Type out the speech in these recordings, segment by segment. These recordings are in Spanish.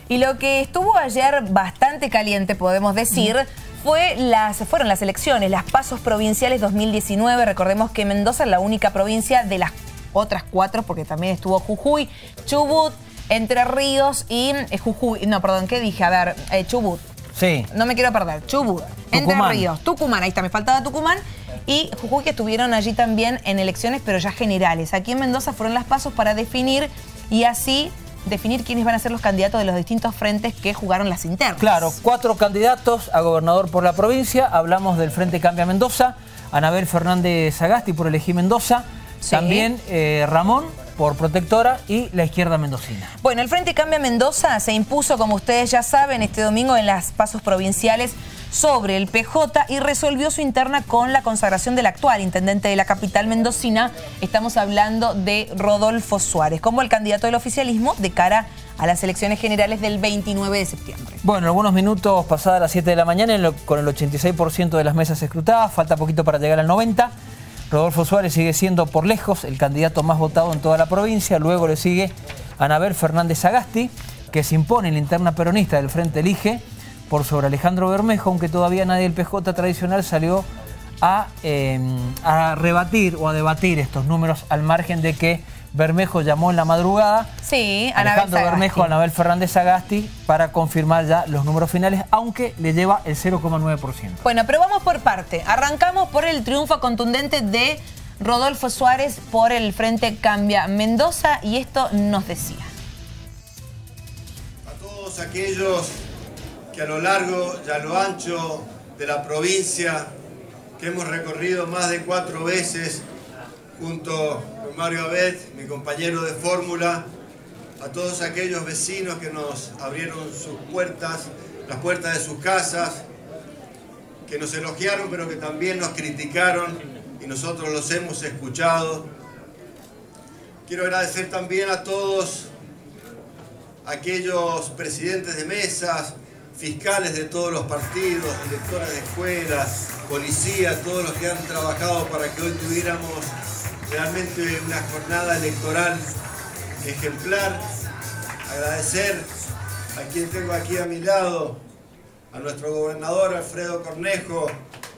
Y lo que estuvo ayer bastante caliente, podemos decir, fueron las elecciones, las pasos provinciales 2019. Recordemos que Mendoza es la única provincia de las otras 4, porque también estuvo Jujuy, Chubut, Entre Ríos y Jujuy. No, perdón, ¿qué dije? A ver, Chubut. Sí. No me quiero perder. Chubut, Entre Ríos, Tucumán, ahí está, me faltaba Tucumán. Y Jujuy, que estuvieron allí también en elecciones, pero ya generales. Aquí en Mendoza fueron las pasos para definir y así definir quiénes van a ser los candidatos de los distintos frentes que jugaron las internas. Claro, 4 candidatos a gobernador por la provincia. Hablamos del Frente Cambia Mendoza, Anabel Fernández Sagasti por Elegí Mendoza, sí. También Ramón por Protectora y la izquierda mendocina. Bueno, el Frente Cambia Mendoza se impuso, como ustedes ya saben, este domingo en las pasos provinciales sobre el PJ y resolvió su interna con la consagración del actual intendente de la capital mendocina. Estamos hablando de Rodolfo Suárez, como el candidato del oficialismo de cara a las elecciones generales del 29 de septiembre. Bueno, algunos minutos pasadas las 7 de la mañana, con el 86% de las mesas escrutadas, falta poquito para llegar al 90%. Rodolfo Suárez sigue siendo por lejos el candidato más votado en toda la provincia. Luego le sigue Anabel Fernández Sagasti, que se impone en la interna peronista del Frente Elige por sobre Alejandro Bermejo, aunque todavía nadie del PJ tradicional salió a rebatir o a debatir estos números, al margen de que Bermejo llamó en la madrugada. Sí, Alejandro Bermejo a Anabel Fernández Sagasti para confirmar ya los números finales, aunque le lleva el 0,9%. Bueno, pero vamos por parte. Arrancamos por el triunfo contundente de Rodolfo Suárez por el Frente Cambia Mendoza, y esto nos decía. A todos aquellos que a lo largo y a lo ancho de la provincia, que hemos recorrido más de 4 veces junto con Mario Abed, mi compañero de fórmula, a todos aquellos vecinos que nos abrieron sus puertas, las puertas de sus casas, que nos elogiaron pero que también nos criticaron y nosotros los hemos escuchado. Quiero agradecer también a todos aquellos presidentes de mesas, fiscales de todos los partidos, directores de escuelas, policías, todos los que han trabajado para que hoy tuviéramos realmente una jornada electoral ejemplar. Agradecer a quien tengo aquí a mi lado, a nuestro gobernador Alfredo Cornejo.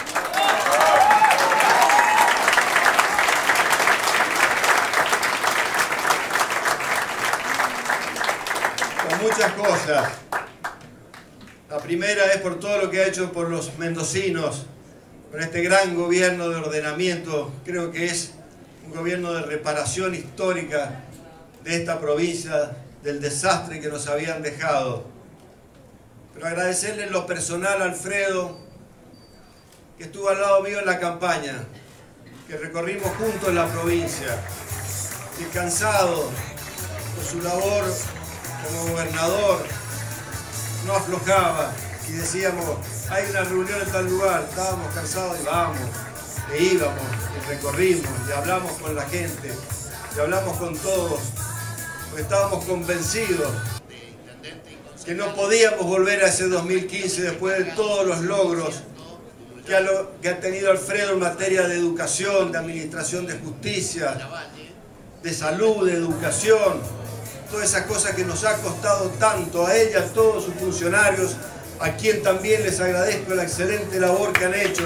Con muchas cosas. La primera es por todo lo que ha hecho por los mendocinos, con este gran gobierno de ordenamiento. Creo que es un gobierno de reparación histórica de esta provincia, del desastre que nos habían dejado. Pero agradecerle en lo personal a Alfredo, que estuvo al lado mío en la campaña, que recorrimos juntos la provincia, que cansado por su labor como gobernador, no aflojaba y decíamos, hay una reunión en tal lugar, estábamos cansados y vamos, e íbamos, y recorrimos, y hablamos con la gente, y hablamos con todos, porque estábamos convencidos que no podíamos volver a ese 2015 después de todos los logros que ha tenido Alfredo en materia de educación, de administración de justicia, de salud, de educación, todas esas cosas que nos ha costado tanto a ella, a todos sus funcionarios, a quien también les agradezco la excelente labor que han hecho.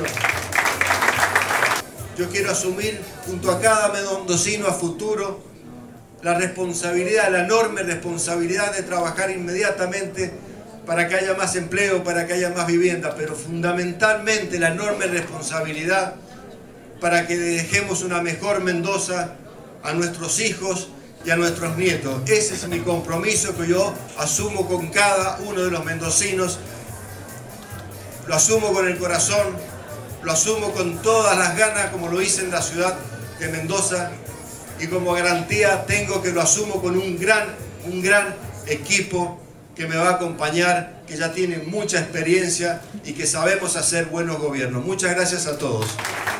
Yo quiero asumir junto a cada mendocino a futuro la responsabilidad, la enorme responsabilidad de trabajar inmediatamente para que haya más empleo, para que haya más vivienda, pero fundamentalmente la enorme responsabilidad para que dejemos una mejor Mendoza a nuestros hijos y a nuestros nietos. Ese es mi compromiso que yo asumo con cada uno de los mendocinos. Lo asumo con el corazón, lo asumo con todas las ganas, como lo hice en la ciudad de Mendoza, y como garantía tengo que lo asumo con un gran equipo que me va a acompañar, que ya tiene mucha experiencia y que sabemos hacer buenos gobiernos. Muchas gracias a todos.